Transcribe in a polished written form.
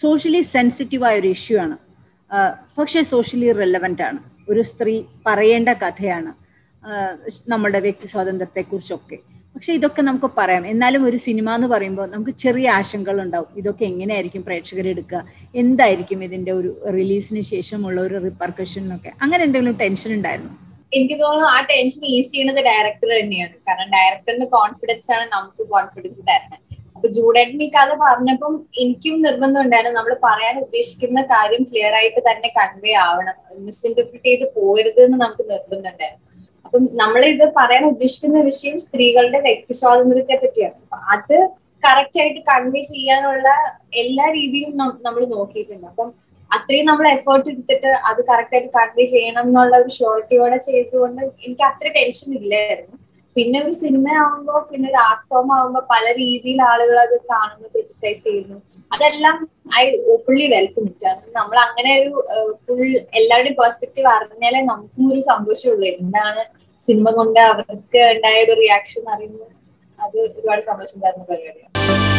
Socially സെൻസിറ്റീവായ ഒരു issue ആണ്, പക്ഷേ സോഷ്യലി റിലവൻ്റ് ആണ്. ഒരു സ്ത്രീ പറയേണ്ട കഥയാണ് നമ്മുടെ വ്യക്തി സ്വാതന്ത്ര്യത്തെക്കുറിച്ചൊക്കെ. പക്ഷെ ഇതൊക്കെ നമുക്ക് പറയാം. എന്നാലും ഒരു സിനിമ എന്ന് പറയുമ്പോൾ നമുക്ക് ചെറിയ ആശങ്കകൾ ഉണ്ടാവും. ഇതൊക്കെ എങ്ങനെയായിരിക്കും പ്രേക്ഷകർ എടുക്കുക, എന്തായിരിക്കും ഇതിന്റെ ഒരു റിലീസിന് ശേഷമുള്ള ഒരു റിപ്പർക്കഷൻ എന്നൊക്കെ, അങ്ങനെ എന്തെങ്കിലും ടെൻഷൻ ഉണ്ടായിരുന്നു? എനിക്ക് തോന്നുന്നു ആ ടെൻഷൻ ഈസ് ചെയ്യുന്നത് ഡയറക്ടർ തന്നെയാണ്. കാരണം ഡയറക്ടറിന്റെ കോൺഫിഡൻസ് ആണ് നമുക്ക് കോൺഫിഡൻസ് തരുന്നത്. അപ്പൊ ജൂഡേട്ടൻ ഈ കഥ പറഞ്ഞപ്പം എനിക്കും നിർബന്ധം ഉണ്ടായിരുന്നു, നമ്മൾ പറയാൻ ഉദ്ദേശിക്കുന്ന കാര്യം ക്ലിയർ ആയിട്ട് തന്നെ കൺവേ ആവണം, മിസ്ഇന്റർപ്രിറ്റ് ചെയ്ത് പോരുത് എന്ന് നമുക്ക് നിർബന്ധം ഉണ്ടായിരുന്നു. അപ്പം നമ്മൾ ഇത് പറയാൻ ഉദ്ദേശിക്കുന്ന വിഷയം സ്ത്രീകളുടെ വ്യക്തി സ്വാതന്ത്ര്യത്തെ പറ്റിയാണ്. അപ്പൊ അത് കറക്റ്റ് ആയിട്ട് കൺവേ ചെയ്യാനുള്ള എല്ലാ രീതിയും നമ്മൾ നോക്കിയിട്ടുണ്ട്. അപ്പം അത്രയും നമ്മൾ എഫേർട്ട് എടുത്തിട്ട് അത് കറക്റ്റ് ആയിട്ട് കൺവേ ചെയ്യണം എന്നുള്ള ഒരു ഷുവറിറ്റിയോടെ ചെയ്തുകൊണ്ട് എനിക്ക് അത്ര ടെൻഷൻ ഇല്ലായിരുന്നു. പിന്നെ ഒരു സിനിമ ആകുമ്പോൾ, പിന്നെ ഒരു ആർട്ട് ഫോം ആകുമ്പോൾ പല രീതിയിൽ ആളുകൾ അത് കാണുന്നു, ക്രിറ്റിസൈസ് ചെയ്യുന്നു. അതെല്ലാം ഐ ഓപ്പൺലി വെൽക്കം ഇറ്റ്. നമ്മൾ അങ്ങനെ ഒരു ഫുൾ എല്ലാവരുടെയും പെർസ്പെക്റ്റീവ് അറിഞ്ഞാലേ നമുക്കും ഒരു സന്തോഷമുള്ളൂ. എന്താണ് സിനിമ കൊണ്ട് അവർക്ക് ഉണ്ടായ ഒരു റിയാക്ഷൻ അറിയുന്നത്, അത് ഒരുപാട് സന്തോഷം തരുന്ന പരിപാടിയാണ്.